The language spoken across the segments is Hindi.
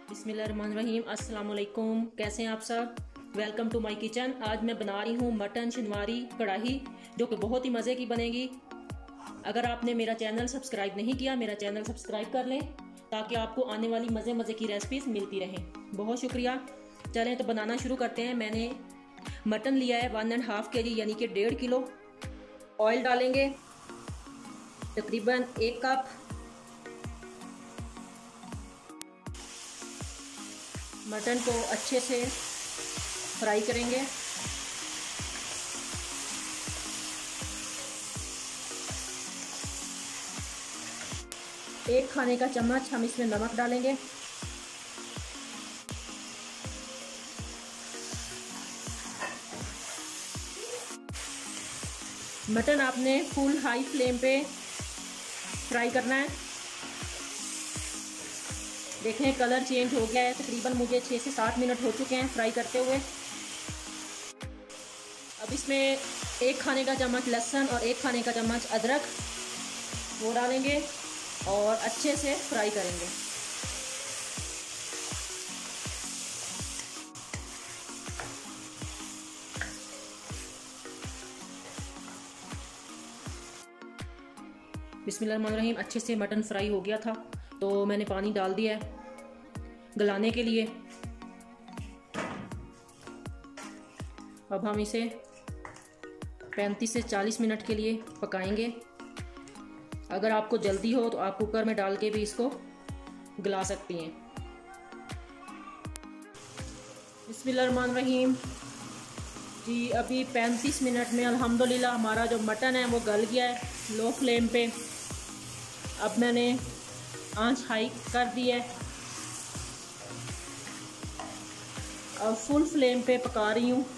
बिस्मिल्लाहिर्रहमानिर्रहीम। अस्सलाम वालेकुम। कैसे हैं आप सब? Welcome to my kitchen. आज मैं बना रही हूँ मटन शनिवारी कढ़ाई, जो कि बहुत ही मज़े की बनेगी। अगर आपने मेरा चैनल सब्सक्राइब नहीं किया, मेरा चैनल सब्सक्राइब कर लें ताकि आपको आने वाली मज़े की रेसिपीज़ मिलती रहें। बहुत शुक्रिया। चलें तो बनाना शुरू करते हैं। मैंने मटन लिया है 1.5 kg यानी कि 1.5 किलो। ऑयल डालेंगे तकरीबन 1 कप। मटन को अच्छे से फ्राई करेंगे। एक खाने का चम्मच हम इसमें नमक डालेंगे। मटन आपने फुल हाई फ्लेम पे फ्राई करना है। देखें कलर चेंज हो गया है। तकरीबन मुझे 6 से 7 मिनट हो चुके हैं फ्राई करते हुए। अब इसमें 1 खाने का चम्मच लहसुन और 1 खाने का चम्मच अदरक वो डालेंगे और अच्छे से फ्राई करेंगे। बिस्मिल्लाहिर्रहमानिर्रहीम। अच्छे से मटन फ्राई हो गया था तो मैंने पानी डाल दिया है गलाने के लिए। अब हम इसे 35 से 40 मिनट के लिए पकाएंगे। अगर आपको जल्दी हो तो आप कुकर में डाल के भी इसको गला सकती हैं। बिस्मिल्लाहिर्रहमानिर्रहीम जी। अभी 35 मिनट में अल्हम्दुलिल्लाह हमारा जो मटन है वो गल गया है लो फ्लेम पे। अब मैंने आंच हाई कर दी है। अब फुल फ्लेम पे पका रही हूँ।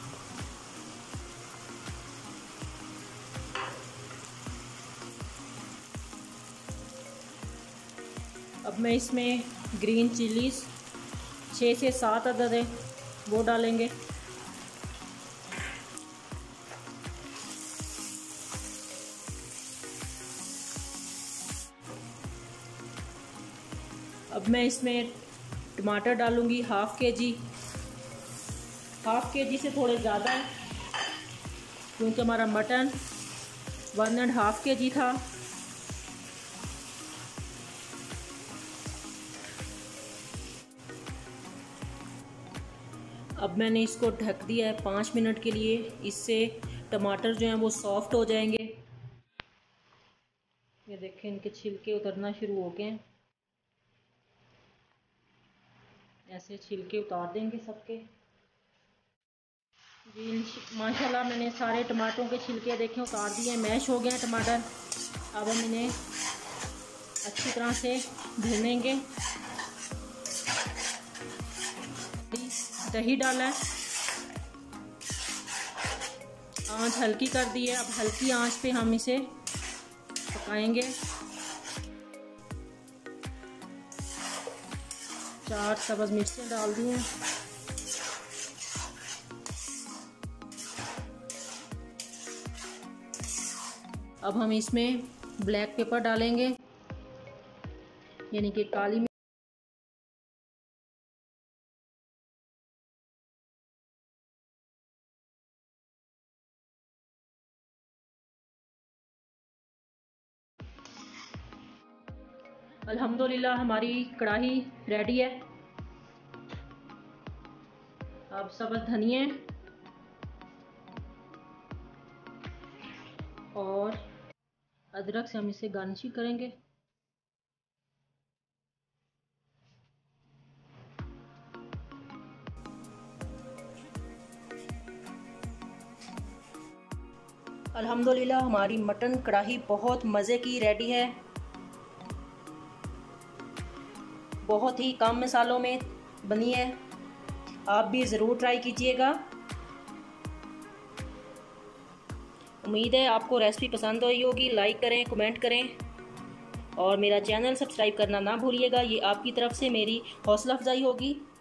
अब मैं इसमें ग्रीन चिलीज 6 से 7 अदद है वो डालेंगे। अब मैं इसमें टमाटर डालूंगी हाफ के जी से थोड़े ज़्यादा है क्योंकि हमारा मटन 1.5 kg था। अब मैंने इसको ढक दिया है 5 मिनट के लिए। इससे टमाटर जो हैं वो सॉफ्ट हो जाएंगे। ये देखें इनके छिलके उतरना शुरू हो गए हैं। ऐसे छिलके उतार देंगे सबके। जी माशाल्लाह मैंने सारे टमाटरों के छिलके देखें उतार दिए, मैश हो गए हैं टमाटर। अब हम इन्हें अच्छी तरह से भूनेंगे। दही डाला है, आंच हल्की कर दी है। अब हल्की आंच पे हम इसे पकाएंगे। 4 सब्ज़ मिर्चें डाल दी हैं। अब हम इसमें ब्लैक पेपर डालेंगे यानी कि काली मिर्च। अल्हम्दुलिल्लाह हमारी कढ़ाई रेडी है। अब सब्ज़ धनिया और अदरक से हम इसे गार्निशिंग करेंगे। अल्हम्दुलिल्लाह हमारी मटन कढ़ाई बहुत मज़े की रेडी है। बहुत ही कम मसालों में बनी है। आप भी ज़रूर ट्राई कीजिएगा। उम्मीद है आपको रेसिपी पसंद आई होगी। लाइक करें, कमेंट करें और मेरा चैनल सब्सक्राइब करना ना भूलिएगा। ये आपकी तरफ से मेरी हौसला अफजाई होगी।